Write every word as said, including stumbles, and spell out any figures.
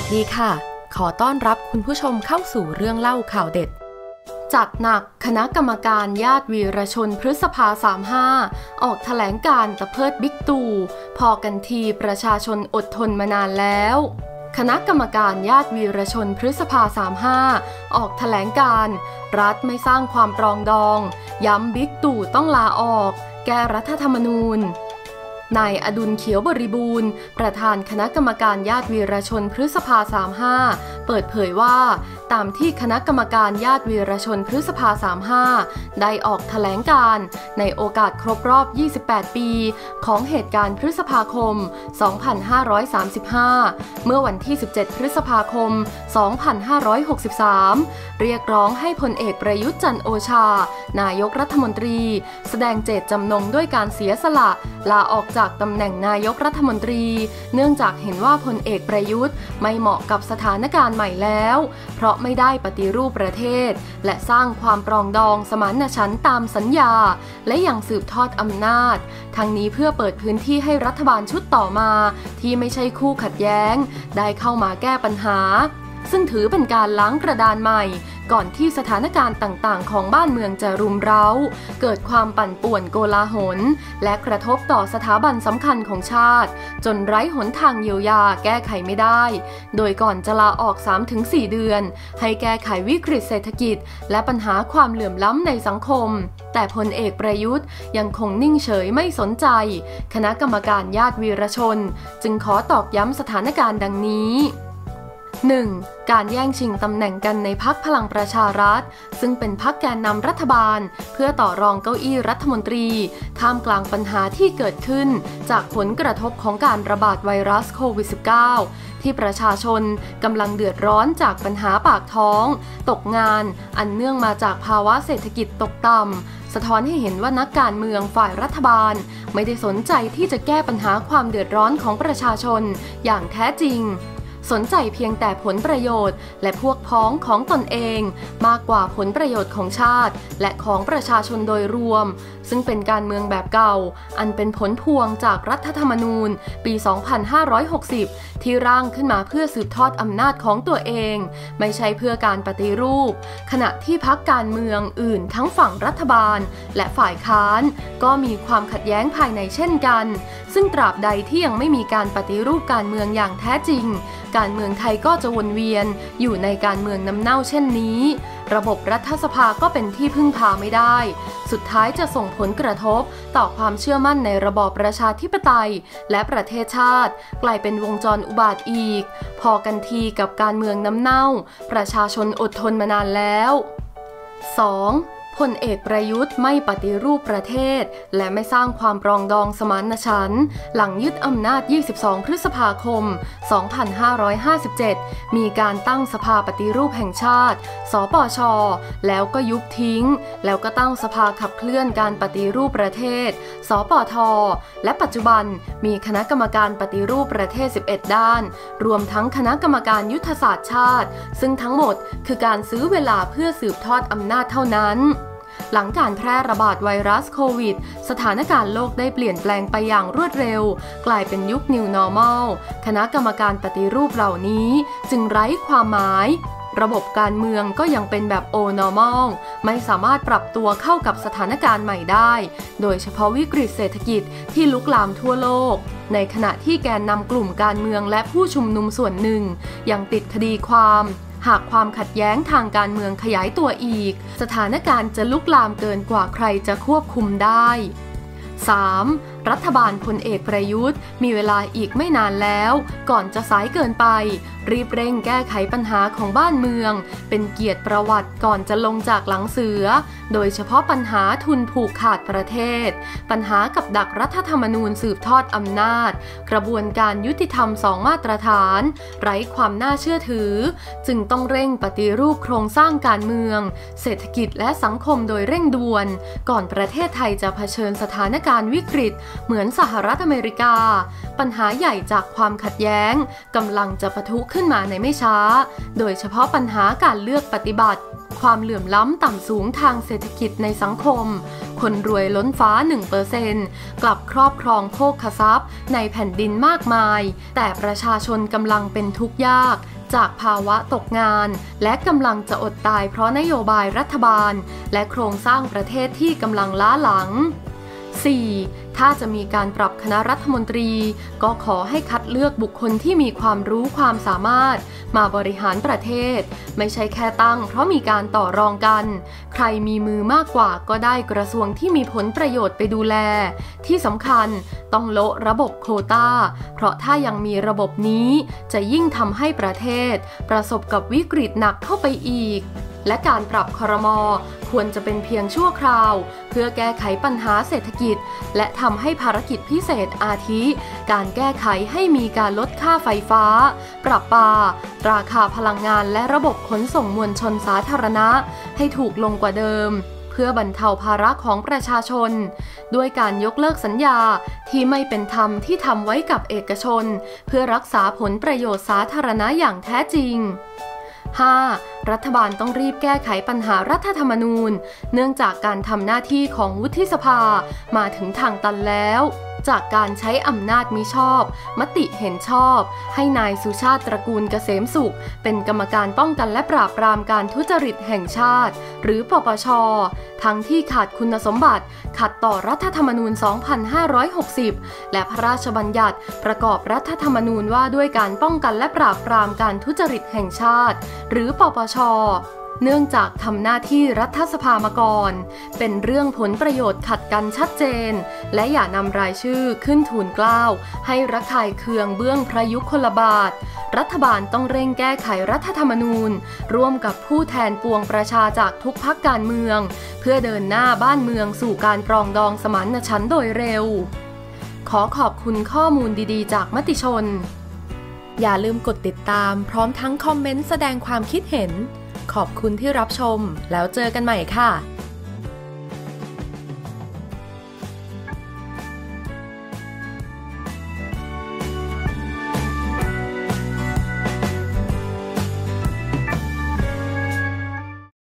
วัสดีค่ะขอต้อนรับคุณผู้ชมเข้าสู่เรื่องเล่าข่าวเด็ดจัดหนักคณะกรรมการญาติวีรชนพฤษภาสามสิบห้าออกแถลงการตะเพิดบิ๊กตู่พอกันทีประชาชนอดทนมานานแล้วคณะกรรมการญาติวีรชนพฤษภาสามสิบห้าออกแถลงการรัฐไม่สร้างความปรองดองย้ำบิ๊กตู่ต้องลาออกแก้รัฐธรรมนูญนายอดุลเขียวบริบูรณ์ประธานคณะกรรมการญาติวีรชนพฤษภาสามสิบห้าเปิดเผยว่าตามที่คณะกรรมการญาติวีรชนพฤษภาสามสิบห้าได้ออกแถลงการในโอกาสครบรอบยี่สิบแปดปีของเหตุการณ์พฤษภาคมสองพันห้าร้อยสามสิบห้าเมื่อวันที่สิบเจ็ดพฤษภาคมสองพันห้าร้อยหกสิบสามเรียกร้องให้พลเอกประยุทธ์จันทร์โอชานายกรัฐมนตรีแสดงเจตจำนงด้วยการเสียสละลาออกจากตำแหน่งนายกรัฐมนตรีเนื่องจากเห็นว่าพลเอกประยุทธ์ไม่เหมาะกับสถานการณ์ใหม่แล้วเพราะไม่ได้ปฏิรูปประเทศและสร้างความปรองดองสมานฉันท์ตามสัญญาและยังสืบทอดอำนาจทั้งนี้เพื่อเปิดพื้นที่ให้รัฐบาลชุดต่อมาที่ไม่ใช่คู่ขัดแย้งได้เข้ามาแก้ปัญหาซึ่งถือเป็นการล้างกระดานใหม่ก่อนที่สถานการณ์ต่างๆของบ้านเมืองจะรุมเร้าเกิดความปั่นป่วนโกลาหลและกระทบต่อสถาบันสำคัญของชาติจนไร้หนทางเยียวยาแก้ไขไม่ได้โดยก่อนจะลาออก สามถึงสี่ เดือนให้แก้ไขวิกฤตเศรษฐกิจและปัญหาความเหลื่อมล้ำในสังคมแต่พลเอกประยุทธ์ยังคงนิ่งเฉยไม่สนใจคณะกรรมการญาติวีรชนจึงขอตอกย้ำสถานการณ์ดังนี้ หนึ่ง. การแย่งชิงตำแหน่งกันในพรรคพลังประชารัฐซึ่งเป็นพรรคแกนนำรัฐบาลเพื่อต่อรองเก้าอี้รัฐมนตรีท่ามกลางปัญหาที่เกิดขึ้นจากผลกระทบของการระบาดไวรัสโควิด สิบเก้า ที่ประชาชนกำลังเดือดร้อนจากปัญหาปากท้องตกงานอันเนื่องมาจากภาวะเศรษฐกิจตกต่ำสะท้อนให้เห็นว่านักการเมืองฝ่ายรัฐบาลไม่ได้สนใจที่จะแก้ปัญหาความเดือดร้อนของประชาชนอย่างแท้จริงสนใจเพียงแต่ผลประโยชน์และพวกพ้องของตนเองมากกว่าผลประโยชน์ของชาติและของประชาชนโดยรวมซึ่งเป็นการเมืองแบบเก่าอันเป็นผลพวงจากรัฐธรรมนูญปี สองพันห้าร้อยหกสิบ ที่ร่างขึ้นมาเพื่อสืบทอดอำนาจของตัวเองไม่ใช่เพื่อการปฏิรูปขณะที่พรรคการเมืองอื่นทั้งฝั่งรัฐบาลและฝ่ายค้านก็มีความขัดแย้งภายในเช่นกันซึ่งตราบใดที่ยังไม่มีการปฏิรูปการเมืองอย่างแท้จริงการเมืองไทยก็จะวนเวียนอยู่ในการเมืองน้ำเน่าเช่นนี้ระบบรัฐสภาก็เป็นที่พึ่งพาไม่ได้สุดท้ายจะส่งผลกระทบต่อความเชื่อมั่นในระบอบประชาธิปไตยและประเทศชาติกลายเป็นวงจรอุบาทอีกพอกันทีกับการเมืองน้ำเน่าประชาชนอดทนมานานแล้ว สอง. พลเอกประยุทธ์ไม่ปฏิรูปประเทศและไม่สร้างความปรองดองสมานฉันท์หลังยึดอำนาจยี่สิบสองพฤษภาคมสองพันห้าร้อยห้าสิบเจ็ดมีการตั้งสภาปฏิรูปแห่งชาติสปช.แล้วก็ยุบทิ้งแล้วก็ตั้งสภาขับเคลื่อนการปฏิรูปประเทศสปท.และปัจจุบันมีคณะกรรมการปฏิรูปประเทศสิบเอ็ดด้านรวมทั้งคณะกรรมการยุทธศาสตร์ชาติซึ่งทั้งหมดคือการซื้อเวลาเพื่อสืบทอดอำนาจเท่านั้นหลังการแพร่ระบาดไวรัสโควิดสถานการณ์โลกได้เปลี่ยนแปลงไปอย่างรวดเร็วกลายเป็นยุค New Normal คณะกรรมการปฏิรูปเหล่านี้จึงไร้ความหมายระบบการเมืองก็ยังเป็นแบบ Old Normal ไม่สามารถปรับตัวเข้ากับสถานการณ์ใหม่ได้โดยเฉพาะวิกฤตเศรษฐกิจที่ลุกลามทั่วโลกในขณะที่แกนนำกลุ่มการเมืองและผู้ชุมนุมส่วนหนึ่งยังติดคดีความหากความขัดแย้งทางการเมืองขยายตัวอีกสถานการณ์จะลุกลามเกินกว่าใครจะควบคุมได้ สาม. รัฐบาลพลเอกประยุทธ์มีเวลาอีกไม่นานแล้วก่อนจะสายเกินไปรีบเร่งแก้ไขปัญหาของบ้านเมืองเป็นเกียรติประวัติก่อนจะลงจากหลังเสือโดยเฉพาะปัญหาทุนผูกขาดประเทศปัญหากับดักรัฐธรรมนูญสืบทอดอำนาจกระบวนการยุติธรรมสองมาตรฐานไร้ความน่าเชื่อถือจึงต้องเร่งปฏิรูปโครงสร้างการเมืองเศรษฐกิจและสังคมโดยเร่งด่วนก่อนประเทศไทยจะเผชิญสถานการณ์วิกฤตเหมือนสหรัฐอเมริกาปัญหาใหญ่จากความขัดแย้งกำลังจะปะทุขึ้นมาในไม่ช้าโดยเฉพาะปัญหาการเลือกปฏิบัติความเหลื่อมล้ำต่ำสูงทางเศรษฐกิจในสังคมคนรวยล้นฟ้า หนึ่งเปอร์เซ็นต์ กลับครอบครองโภคทรัพย์ในแผ่นดินมากมายแต่ประชาชนกำลังเป็นทุกข์ยากจากภาวะตกงานและกำลังจะอดตายเพราะนโยบายรัฐบาลและโครงสร้างประเทศที่กำลังล้าหลัง สี่. ถ้าจะมีการปรับคณะรัฐมนตรีก็ขอให้คัดเลือกบุคคลที่มีความรู้ความสามารถมาบริหารประเทศไม่ใช่แค่ตั้งเพราะมีการต่อรองกันใครมีมือมากกว่าก็ได้กระทรวงที่มีผลประโยชน์ไปดูแลที่สำคัญต้องโละระบบโควต้าเพราะถ้ายังมีระบบนี้จะยิ่งทำให้ประเทศประสบกับวิกฤตหนักเข้าไปอีกและการปรับครม.ควรจะเป็นเพียงชั่วคราวเพื่อแก้ไขปัญหาเศรษฐกิจและทำให้ภารกิจพิเศษอาทิการแก้ไขให้มีการลดค่าไฟฟ้าปรับปาราคาพลังงานและระบบขนส่งมวลชนสาธารณะให้ถูกลงกว่าเดิมเพื่อบรรเทาภาระของประชาชนด้วยการยกเลิกสัญญาที่ไม่เป็นธรรมที่ทำไว้กับเอกชนเพื่อรักษาผลประโยชน์สาธารณะอย่างแท้จริงห้า. รัฐบาลต้องรีบแก้ไขปัญหารัฐธรรมนูญเนื่องจากการทำหน้าที่ของวุฒิสภามาถึงทางตันแล้วจากการใช้อำนาจมิชอบมติเห็นชอบให้นายสุชาติตระกูลเกษมสุขเป็นกรรมการป้องกันและปราบปรามการทุจริตแห่งชาติหรือปปช.ทั้งที่ขาดคุณสมบัติขัดต่อรัฐธรรมนูญ สองพันห้าร้อยหกสิบ และพระราชบัญญัติประกอบรัฐธรรมนูญว่าด้วยการป้องกันและปราบปรามการทุจริตแห่งชาติหรือปปช.เนื่องจากทำหน้าที่รัฐสภามาก่อนเป็นเรื่องผลประโยชน์ขัดกันชัดเจนและอย่านำรายชื่อขึ้นทูลเกล้าให้ระคายเคืองเบื้องพระยุคลบาทรัฐบาลต้องเร่งแก้ไขรัฐธรรมนูญร่วมกับผู้แทนปวงประชาจากทุกพรรคการเมืองเพื่อเดินหน้าบ้านเมืองสู่การปรองดองสมานฉันท์โดยเร็วขอขอบคุณข้อมูลดีๆจากมติชนอย่าลืมกดติดตามพร้อมทั้งคอมเมนต์แสดงความคิดเห็นขอบคุณที่รับชมแล้วเจอกันใหม่ค่ะ